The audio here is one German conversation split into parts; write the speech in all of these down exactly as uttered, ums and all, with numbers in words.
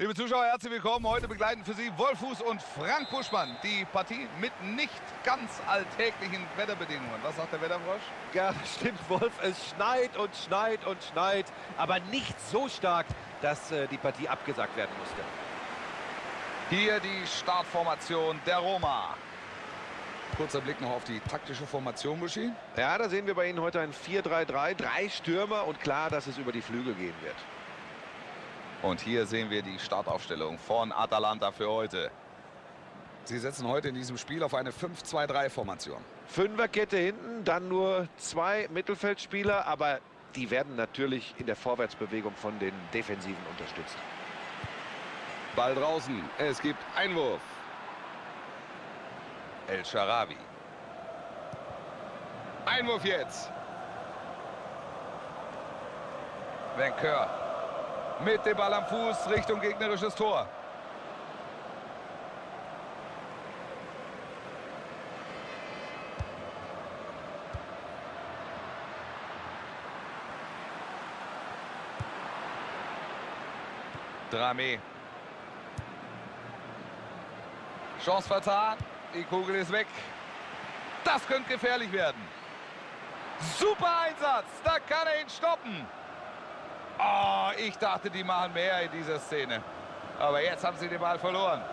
Liebe Zuschauer, herzlich willkommen. Heute begleiten für Sie Wolfuß und Frank Buschmann die Partie mit nicht ganz alltäglichen Wetterbedingungen. Was sagt der Wetterfrosch? Ja, stimmt, Wolf. Es schneit und schneit und schneit, aber nicht so stark, dass äh, die Partie abgesagt werden musste. Hier die Startformation der Roma. Kurzer Blick noch auf die taktische Formation, Buschi. Ja, da sehen wir bei Ihnen heute ein vier drei drei, drei Stürmer und klar, dass es über die Flügel gehen wird. Und hier sehen wir die Startaufstellung von Atalanta für heute. Sie setzen heute in diesem Spiel auf eine fünf zwei drei Formation. Fünferkette hinten, dann nur zwei Mittelfeldspieler, aber die werden natürlich in der Vorwärtsbewegung von den Defensiven unterstützt. Ball draußen, es gibt Einwurf. El Shaarawy. Einwurf jetzt. Wencœur. Mit dem Ball am Fuß Richtung gegnerisches Tor. Dramé. Chance vertan. Die Kugel ist weg. Das könnte gefährlich werden. Super Einsatz. Da kann er ihn stoppen. Oh, ich dachte, die machen mehr in dieser Szene. Aber jetzt haben sie den Ball verloren.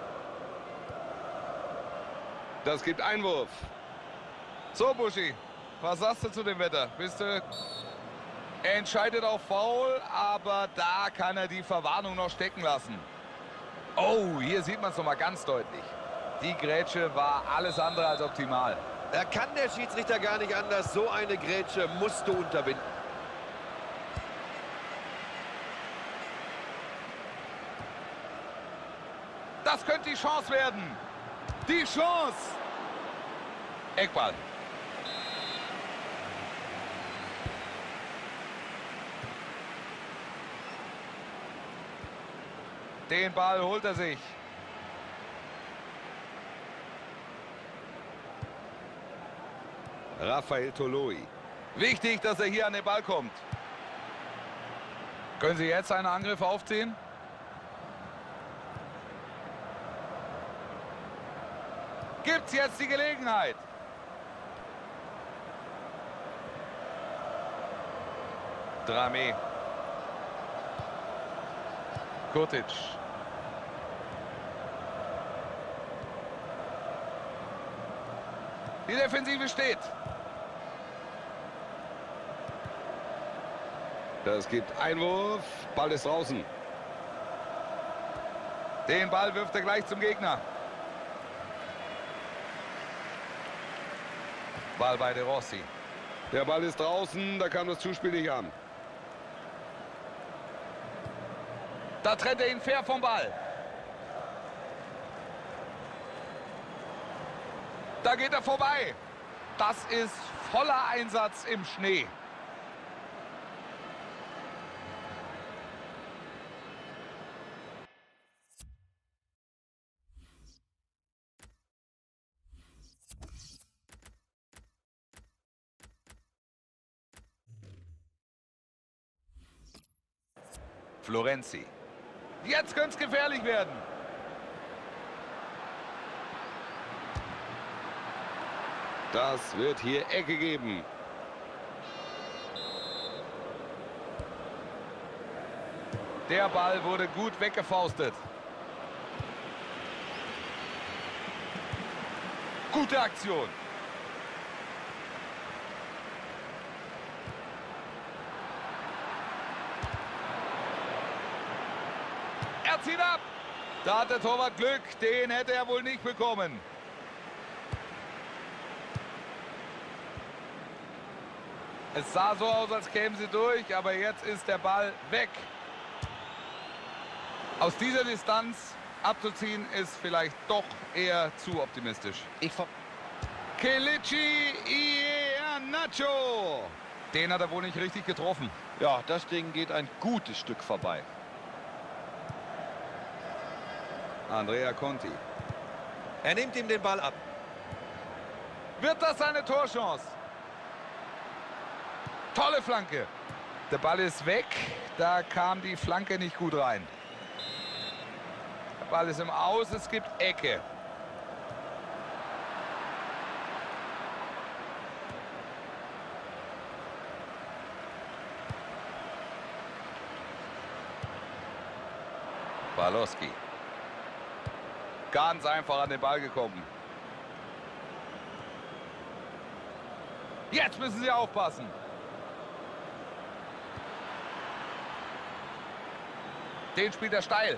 Das gibt Einwurf. So, Buschi, was sagst du zu dem Wetter? Bist du... Er entscheidet auf Foul, aber da kann er die Verwarnung noch stecken lassen. Oh, hier sieht man es nochmal ganz deutlich. Die Grätsche war alles andere als optimal. Da kann der Schiedsrichter gar nicht anders. So eine Grätsche musst du unterbinden. Das könnte die Chance werden. Die Chance. Eckball. Den Ball holt er sich. Rafael Toloi. Wichtig, dass er hier an den Ball kommt. Können Sie jetzt einen Angriff aufziehen? Gibt's jetzt die Gelegenheit? Dramé. Kurtic. Die Defensive steht. Das gibt Einwurf. Ball ist draußen. Den Ball wirft er gleich zum Gegner. Ball bei De Rossi. Der Ball ist draußen, da kam das Zuspiel nicht an. Da trennt er ihn fair vom Ball. Da geht er vorbei. Das ist voller Einsatz im Schnee. Florenzi. Jetzt könnte es gefährlich werden. Das wird hier Ecke geben. Der Ball wurde gut weggefaustet. Gute Aktion. Er zieht ab. Da hat der Torwart Glück. Den hätte er wohl nicht bekommen. Es sah so aus, als kämen sie durch, aber jetzt ist der Ball weg. Aus dieser Distanz abzuziehen ist vielleicht doch eher zu optimistisch. Ich ver Kelechi Iheanacho. Den hat er wohl nicht richtig getroffen. Ja, das Ding geht ein gutes Stück vorbei. Andrea Conti. Er nimmt ihm den Ball ab. Wird das eine Torchance? Tolle Flanke. Der Ball ist weg. Da kam die Flanke nicht gut rein. Ball ist im Aus, es gibt Ecke. Walowski. Ganz einfach an den Ball gekommen. Jetzt müssen sie aufpassen. Den spielt er steil.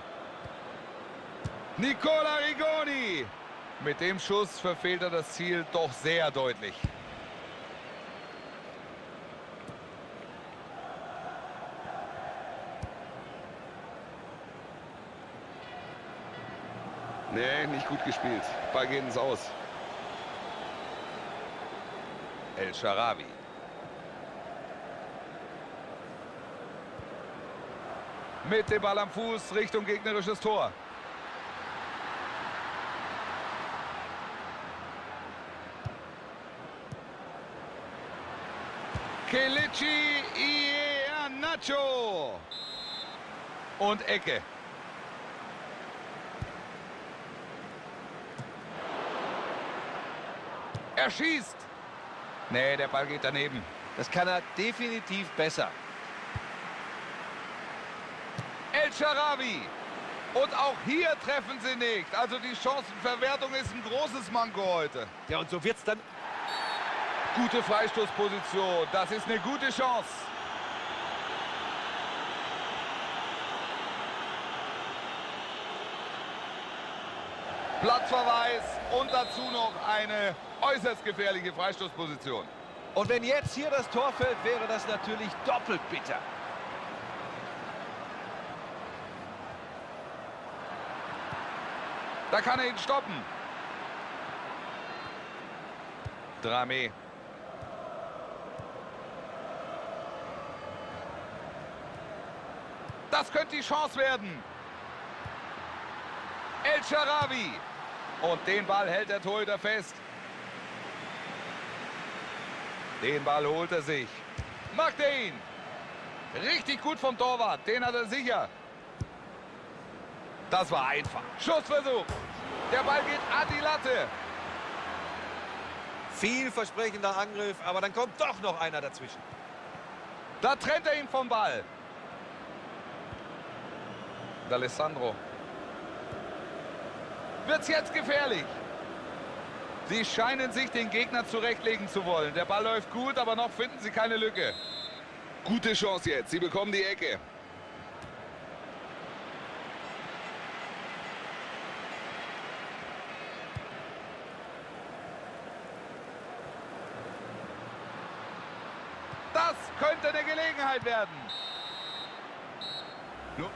Nicola Rigoni. Mit dem Schuss verfehlt er das Ziel doch sehr deutlich. Nee, nicht gut gespielt. Ball geht ins Aus. El Shaarawy. Mit dem Ball am Fuß Richtung gegnerisches Tor. Kelechi Iheanacho. Und Ecke. Er schießt. Nee, der Ball geht daneben. Das kann er definitiv besser. El Shaarawy. Und auch hier treffen sie nicht. Also die Chancenverwertung ist ein großes Manko heute. Ja, und so wird's dann. Gute Freistoßposition. Das ist eine gute Chance. Platzverweis und dazu noch eine äußerst gefährliche Freistoßposition. Und wenn jetzt hier das Tor fällt, wäre das natürlich doppelt bitter. Da kann er ihn stoppen. Dramé. Das könnte die Chance werden. El Shaarawy. Und den Ball hält der Torhüter fest. Den Ball holt er sich. Macht er ihn. Richtig gut vom Torwart. Den hat er sicher. Das war einfach. Schussversuch. Der Ball geht an die Latte. Vielversprechender Angriff, aber dann kommt doch noch einer dazwischen. Da trennt er ihn vom Ball. D'Alessandro. Wird's jetzt gefährlich? Sie scheinen sich den Gegner zurechtlegen zu wollen. Der Ball läuft gut, aber noch finden sie keine Lücke. Gute Chance jetzt. Sie bekommen die Ecke. Das könnte eine Gelegenheit werden. No.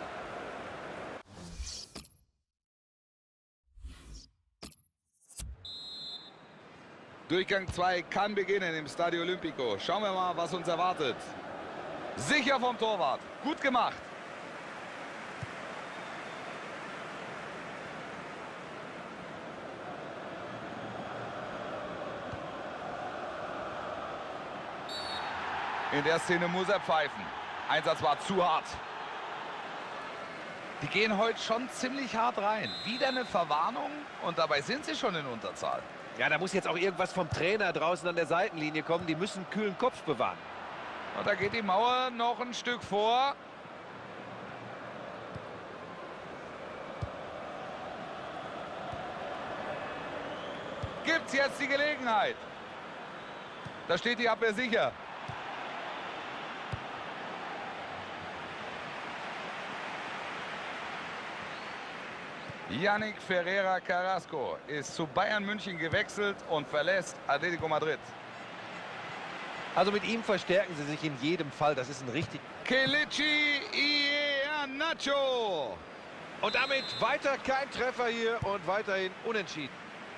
Durchgang zwei kann beginnen im Stadio Olimpico. Schauen wir mal, was uns erwartet. Sicher vom Torwart. Gut gemacht. In der Szene muss er pfeifen. Einsatz war zu hart. Die gehen heute schon ziemlich hart rein. Wieder eine Verwarnung und dabei sind sie schon in Unterzahl. Ja, da muss jetzt auch irgendwas vom Trainer draußen an der Seitenlinie kommen. Die müssen einen kühlen Kopf bewahren. Und da geht die Mauer noch ein Stück vor. Gibt's jetzt die Gelegenheit? Da steht die Abwehr sicher. Yannick Ferreira Carrasco ist zu Bayern München gewechselt und verlässt Atletico Madrid. Also mit ihm verstärken sie sich in jedem Fall. Das ist ein richtig... Kelechi Iheanacho. Und damit weiter kein Treffer hier und weiterhin unentschieden.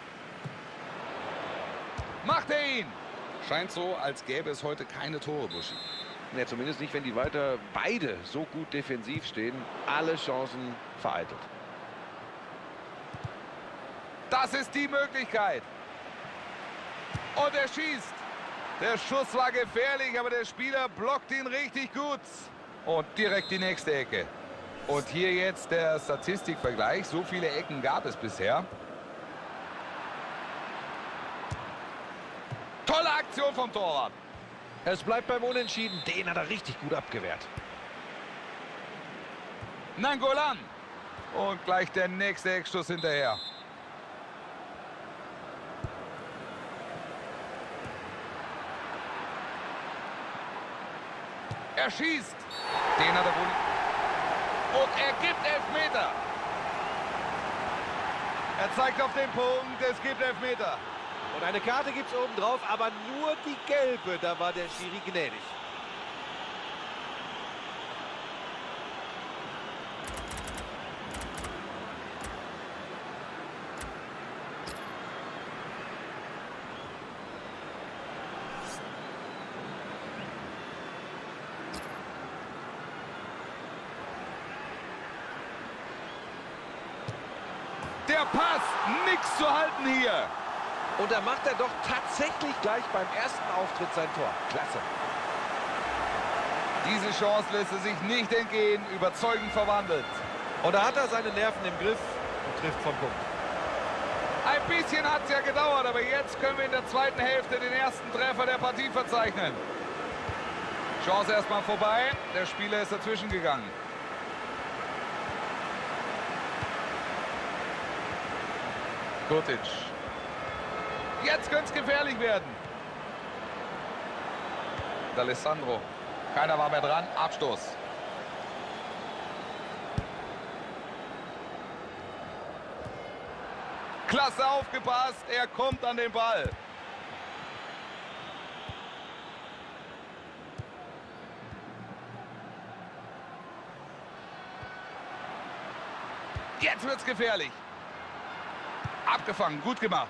Macht er ihn. Scheint so, als gäbe es heute keine Tore, Buschi. Ja, zumindest nicht, wenn die weiter beide so gut defensiv stehen. Alle Chancen vereitelt. Das ist die Möglichkeit. Und er schießt. Der Schuss war gefährlich, aber der Spieler blockt ihn richtig gut. Und direkt die nächste Ecke. Und hier jetzt der Statistikvergleich. So viele Ecken gab es bisher. Tolle Aktion vom Torwart. Es bleibt beim Unentschieden. Den hat er richtig gut abgewehrt. Nainggolan. Und gleich der nächste Eckstoß hinterher. Er schießt. Den hat er wohl. Und er gibt Elfmeter. Er zeigt auf den Punkt, es gibt Elfmeter. Und eine Karte gibt es oben drauf, aber nur die gelbe. Da war der Schiri gnädig. Der Pass, nichts zu halten hier. Und da macht er doch tatsächlich gleich beim ersten Auftritt sein Tor. Klasse. Diese Chance lässt er sich nicht entgehen, überzeugend verwandelt. Und da hat er seine Nerven im Griff und trifft vom Punkt. Ein bisschen hat es ja gedauert, aber jetzt können wir in der zweiten Hälfte den ersten Treffer der Partie verzeichnen. Chance erstmal vorbei, der Spieler ist dazwischen gegangen. Kurtic. Jetzt könnte es gefährlich werden. D'Alessandro. Keiner war mehr dran. Abstoß. Klasse aufgepasst. Er kommt an den Ball. Jetzt wird es gefährlich. Abgefangen. Gut gemacht.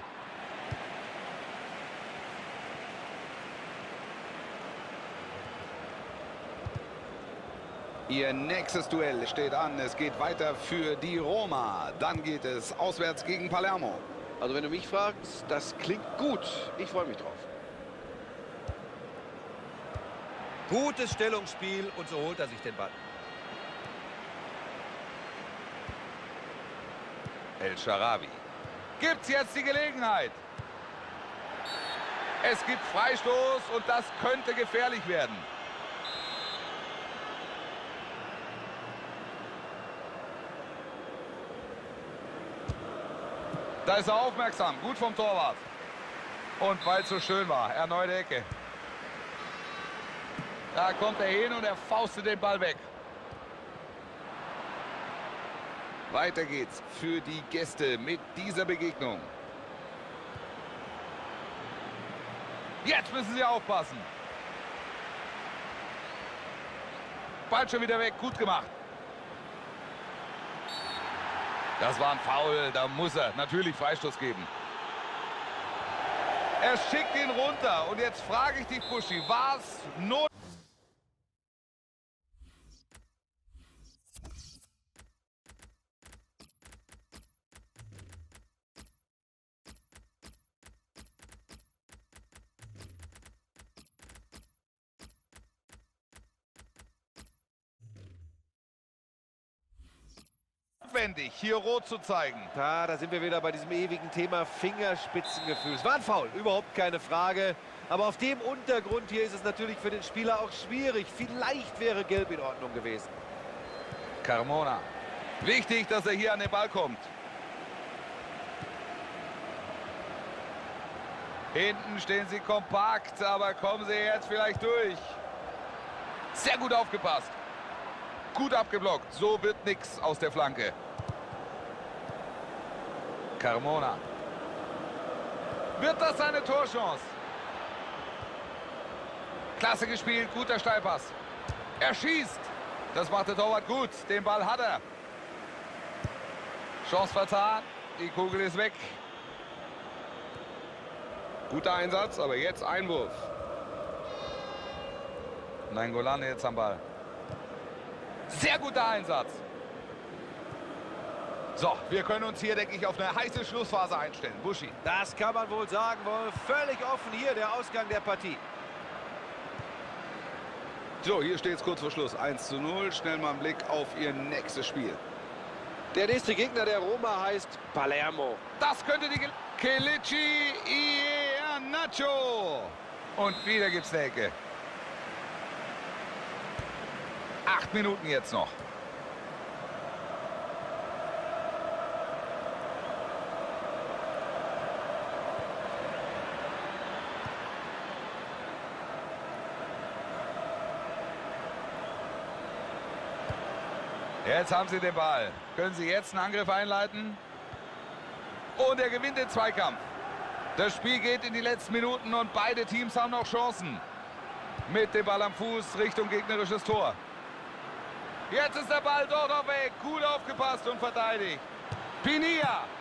Ihr nächstes Duell steht an. Es geht weiter für die Roma. Dann geht es auswärts gegen Palermo. Also wenn du mich fragst, das klingt gut. Ich freue mich drauf. Gutes Stellungsspiel und so holt er sich den Ball. El Shaarawy. Gibt's jetzt die Gelegenheit? Es gibt Freistoß und das könnte gefährlich werden. Da ist er aufmerksam. Gut vom Torwart. Und weil es so schön war, erneute Ecke. Da kommt er hin und er faustet den Ball weg. Weiter geht's für die Gäste mit dieser Begegnung. Jetzt müssen sie aufpassen. Ball schon wieder weg. Gut gemacht. Das war ein Foul, da muss er natürlich Freistoß geben. Er schickt ihn runter und jetzt frage ich dich, Buschi, war es not... notwendig, hier rot zu zeigen. Ja, da sind wir wieder bei diesem ewigen Thema Fingerspitzengefühl. Es war ein Foul, überhaupt keine Frage. Aber auf dem Untergrund hier ist es natürlich für den Spieler auch schwierig. Vielleicht wäre Gelb in Ordnung gewesen. Carmona. Wichtig, dass er hier an den Ball kommt. Hinten stehen sie kompakt, aber kommen sie jetzt vielleicht durch. Sehr gut aufgepasst. Gut abgeblockt. So wird nichts aus der Flanke. Carmona. Wird das seine Torchance? Klasse gespielt, guter Steilpass. Er schießt. Das macht der Torwart gut. Den Ball hat er. Chance vertan. Die Kugel ist weg. Guter Einsatz, aber jetzt Einwurf. Nainggolan jetzt am Ball. Sehr guter Einsatz. So, wir können uns hier, denke ich, auf eine heiße Schlussphase einstellen. Buschi. Das kann man wohl sagen, Wolf. Völlig offen hier der Ausgang der Partie. So, hier steht es kurz vor Schluss. eins zu null. Schnell mal einen Blick auf ihr nächstes Spiel. Der nächste Gegner der Roma heißt Palermo. Das könnte die... Ge Kelechi Iheanacho. Und wieder gibt's eine Ecke. Acht Minuten jetzt noch. Jetzt haben sie den Ball. Können sie jetzt einen Angriff einleiten? Und er gewinnt den Zweikampf. Das Spiel geht in die letzten Minuten und beide Teams haben noch Chancen. Mit dem Ball am Fuß Richtung gegnerisches Tor. Jetzt ist der Ball dort noch weg. Gut aufgepasst und verteidigt. Pinilla.